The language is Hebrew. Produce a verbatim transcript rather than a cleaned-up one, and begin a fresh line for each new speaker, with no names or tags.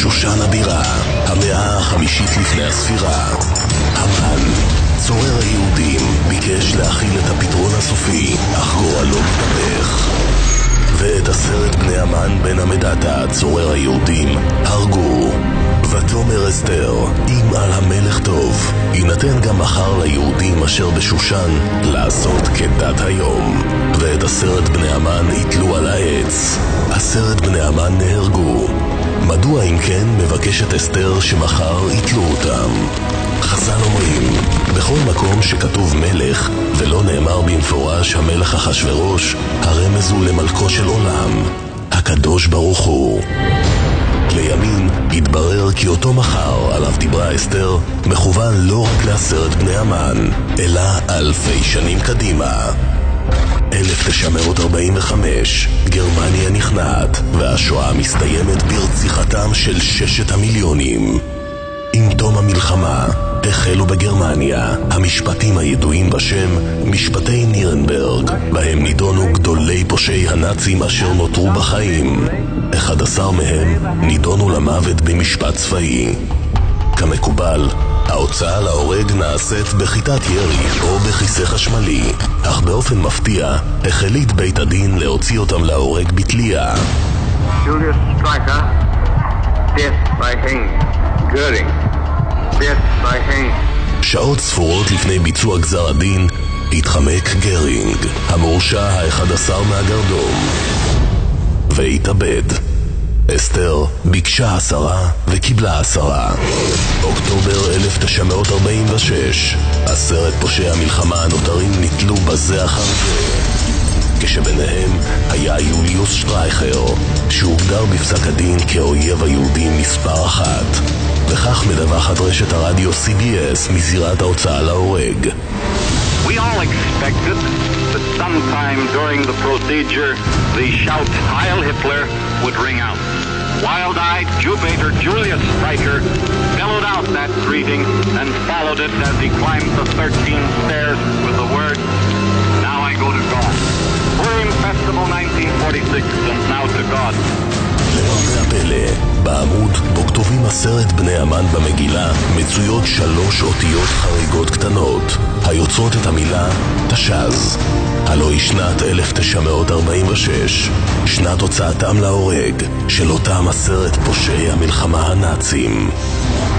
בשושן הבירה, המאה החמישית לפני הספירה. המן, צורר היהודים, ביקש להכיל את הפתרון הסופי, אך גורלו מתהפך. ואת עשרת בני המן בן המדתה, צורר היהודים, הרגו. ותאמר אסתר, אם על המלך טוב, יינתן גם מחר ליהודים אשר בשושן לעשות כדת היום. ואת עשרת בני המן יתלו על העץ. עשרת בני המן נהרגו. מדוע אם כן מבקשת אסתר שמחר יתלו אותם? חז"ל אומרים, בכל מקום שכתוב מלך ולא נאמר במפורש המלך אחשוורוש, הרמז הוא למלכו של עולם, הקדוש ברוך הוא. לימים התברר כי אותו מחר עליו דיברה אסתר מכוון לא רק לעשרת בני המן, אלא אלפי שנים קדימה. אלף תשע מאות ארבעים וחמש, גרמניה נכנעת, והשואה מסתיימת ברציחתם של ששת המיליונים. עם תום המלחמה החלו בגרמניה המשפטים הידועים בשם משפטי נירנברג, בהם נידונו גדולי פושעי הנאצים אשר נותרו בחיים. אחד עשר מהם נידונו למוות במשפט צבאי. כמקובל, ההוצאה להורג נעשית בחיטת ירי או בכיסא חשמלי, אך באופן מפתיע החליט בית הדין להוציא אותם להורג בתלייה.
Julius Streicher, death by hanging. Goering, death by hanging.
שעות ספורות לפני ביצוע גזר הדין התחמק גרינג, המורשע האחד עשר מהגרדום, והתאבד. אסתר ביקשה עשרה וקיבלה עשרה. אוקטובר אלף תשע מאות ארבעים ושש, עשרת פושעי המלחמה הנותרים נתלו בזה אחר זה, כשביניהם היה יוליוס שטרייכר, שהוגדר בפסק הדין כאויב היהודים מספר אחת. וכך מדווחת רשת הרדיו סי בי אס מזירת ההוצאה להורג.
We all expected that sometime during the procedure the shout Heil Hitler would ring out. Wild-eyed Jew-baiter Julius Streicher bellowed out that greeting and followed it as he climbed the thirteen stairs with the words, "Now I go to God." Purim Festival nineteen forty-six, and now to God.
למרבה הפלא, בעמוד בו כתובים עשרת בני המן במגילה מצויות שלוש אותיות חריגות קטנות היוצרות את המילה תש"ז. הלא היא שנת אלף תשע מאות ארבעים ושש, שנת הוצאתם להורג של אותם עשרת פושעי המלחמה הנאצים.